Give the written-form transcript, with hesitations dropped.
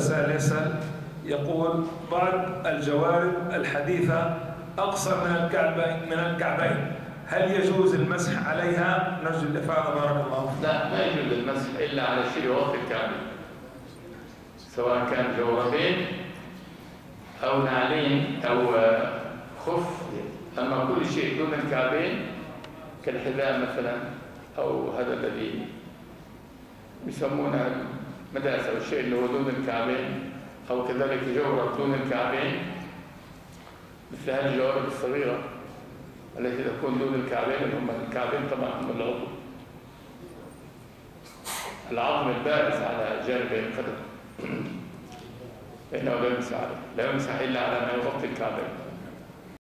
سائل يسأل يقول بعض الجوارب الحديثة أقصر من الكعبين، هل يجوز المسح عليها؟ نرجو الإفاضة بارك الله فيك. لا، ما يجوز المسح إلا على شيء يغطي الكعبين، سواء كان جوربين أو نعلين أو خف. أما كل شيء دون الكعبين كالحذاء مثلا، أو هذا الذي يسمونه مداس أو الشيء اللي هو دون الكعبين، أو كذلك جورب دون الكعبين، مثل هذه الجوارب الصغيرة التي تكون دون الكعبين، اللي هم الكعبين طبعا هم العظم البارز على جانبي القدم، فإنه لا يمسح عليه، لا يمسح إلا على ما يغطي الكعبين.